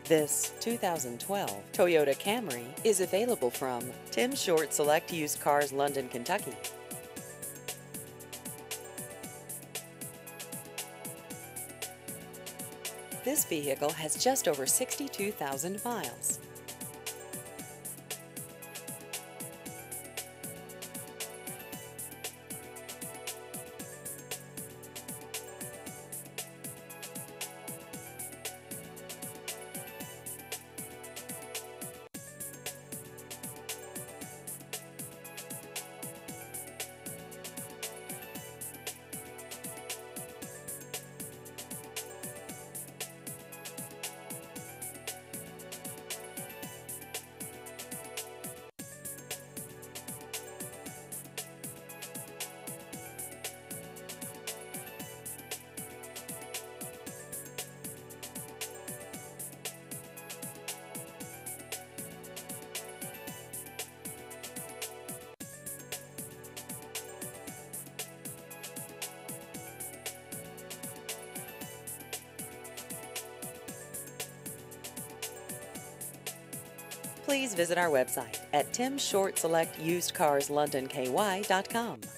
This 2012 Toyota Camry is available from Tim Short Select Used Cars, London, Kentucky. This vehicle has just over 62,000 miles. Please visit our website at timshortselectusedcarslondonky.com.